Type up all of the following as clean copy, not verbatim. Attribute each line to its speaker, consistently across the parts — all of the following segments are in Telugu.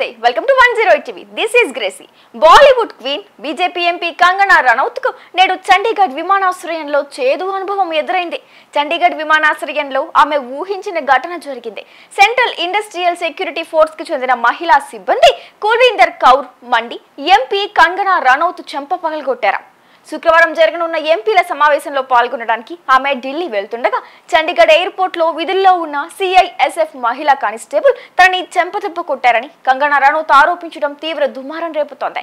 Speaker 1: Namaste. Welcome to 108TV. This is Gracie. Bollywood queen BJP MP Kangana Ranaut ku nedu Chandigarh విమానాశ్రయంలో చేదు అనుభవం ఎదురైంది. చండీగఢ్ విమానాశ్రయంలో ఆమె ఊహించిన ఘటన జరిగింది. సెంట్రల్ ఇండస్ట్రియల్ సెక్యూరిటీ ఫోర్స్ కి చెందిన మహిళా సిబ్బంది కుల్వీందర్ కౌర్ మండి ఎంపీ కంగనా రనౌత్ చెంప పగలగొట్టారు. శుక్రవారం జరగనున్న ఎంపీల సమావేశంలో పాల్గొనడానికి ఆమె ఢిల్లీ వెళ్తుండగా చండీగఢ్ ఎయిర్పోర్ట్ లో విధుల్లో ఉన్న CISF మహిళా కానిస్టేబుల్ తనని చెంపదెబ్బ కొట్టారని కంగనా రనౌత్ ఆరోపించడం తీవ్ర దుమారం రేపుతోంది.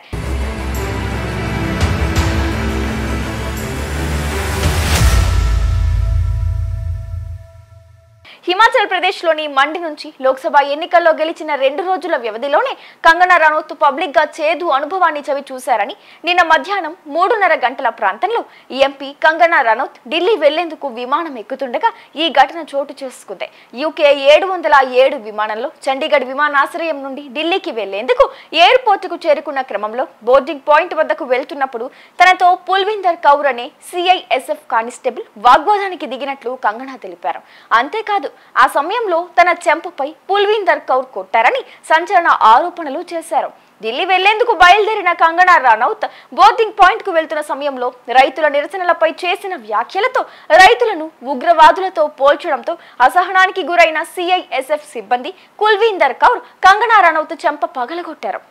Speaker 1: హిమాచల్ ప్రదేశ్ లోని మండి నుంచి లోక్సభ ఎన్నికల్లో గెలిచిన 2 రోజుల వ్యవధిలోనే కంగనా రనౌత్ పబ్లిక్ గా చేదు అనుభవాన్ని చవి చూశారని నిన్న మధ్యాహ్నం 3:30 గంటల ప్రాంతంలో ఎంపీ కంగనా రనౌత్ ఢిల్లీ వెళ్లేందుకు విమానం ఎక్కుతుండగా ఈ ఘటన చోటు చేసుకుంది. UK 707 విమానంలో చండీగఢ్ విమానాశ్రయం నుండి ఢిల్లీకి వెళ్లేందుకు ఎయిర్పోర్ట్ కు చేరుకున్న క్రమంలో బోర్డింగ్ పాయింట్ వద్దకు వెళ్తున్నప్పుడు తనతో కుల్వీందర్ కౌర్ అనే CISF కానిస్టేబుల్ వాగ్వాదానికి దిగినట్లు కంగనా తెలిపారు. అంతేకాదు ఆ సమయంలో తన చెంపపై కుల్వీందర్ కౌర్ కొట్టారని సంచలన ఆరోపణలు చేశారు. ఢిల్లీ వెళ్లేందుకు బయలుదేరిన కంగనా రనౌత్ బోర్డింగ్ పాయింట్ కు వెళ్తున్న సమయంలో రైతుల నిరసనలపై చేసిన వ్యాఖ్యలతో రైతులను ఉగ్రవాదులతో పోల్చడంతో అసహనానికి గురైన CISF సిబ్బంది కుల్వీందర్ కౌర్ కంగనా రనౌత్ చెంప పగలగొట్టారు.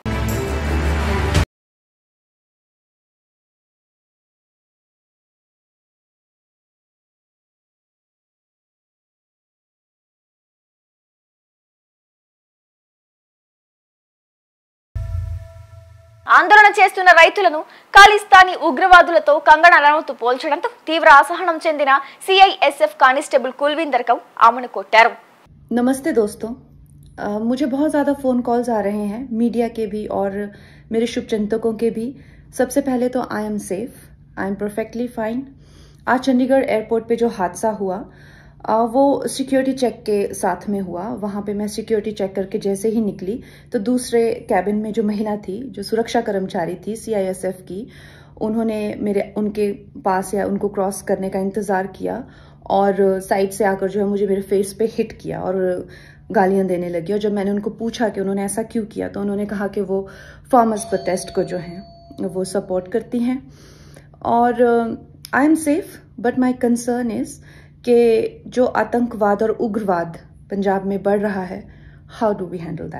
Speaker 1: ఆందోళన చేస్తున్న రైతులను ఖాళీస్థానీ ఉగ్రవాదులతో కంగనా రనౌత్ పోల్చడంతో తీవ్ర అసహనం చెందిన CISF కానిస్టేబుల్ కుల్వీందర్ కౌర్ ఆమెను కొట్టారు.
Speaker 2: नमस्ते दोस्तों, मुझे बहुत ज़्यादा फ़ोन कॉल्स आ रहे हैं मीडिया के भी और मेरे शुभचिंतकों के भी. सबसे पहले तो I am safe, I am perfectly fine. आज चंडीगढ़ एयरपोर्ट पे जो हादसा हुआ वो सिक्योरिटी चेक के साथ में हुआ. वहाँ पे मैं सिक्योरिटी चेक करके जैसे ही निकली तो दूसरे कैबिन में जो महिला थी, जो सुरक्षा कर्मचारी थी CISF की, उन्होंने उनके पास या उनको क्रॉस करने का इंतज़ार किया और साइड से आकर जो है मुझे मेरे फेस पे हिट किया और गालियां देने लगी. और जब मैंने उनको पूछा कि उन्होंने ऐसा क्यों किया तो उन्होंने कहा कि वो फार्मर्स प्रोटेस्ट को जो है वो सपोर्ट करती हैं. और I am safe but my concern is कि जो आतंकवाद और उग्रवाद पंजाब में बढ़ रहा है, how do we handle that.